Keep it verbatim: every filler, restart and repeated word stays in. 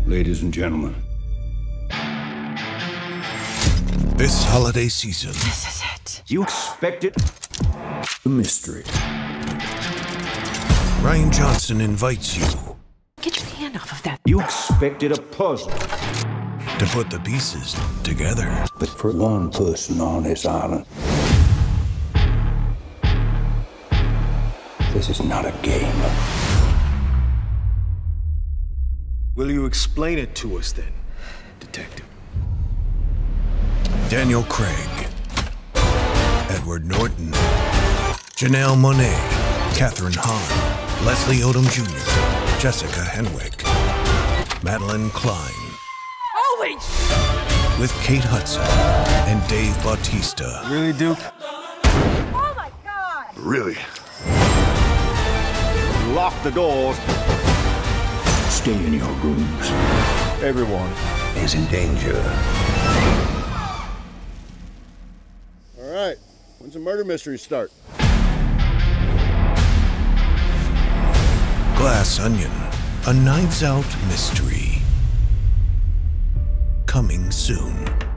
Ladies and gentlemen. This holiday season. This is it. You expected a mystery. Rian Johnson invites you. Get your hand off of that. You expected a puzzle. To put the pieces together. But for one person on this island, this is not a game. Will you explain it to us then, Detective? Daniel Craig, Edward Norton, Janelle Monáe, Kathryn Hahn, Leslie Odom Junior, Jessica Henwick, Madeline Klein. Holy sh! With Kate Hudson and Dave Bautista. Really, Duke? Oh my God! Really? Lock the doors. Stay in your rooms. Everyone Is in danger. All right, when's the murder mystery start? Glass Onion, a Knives Out mystery. Coming soon.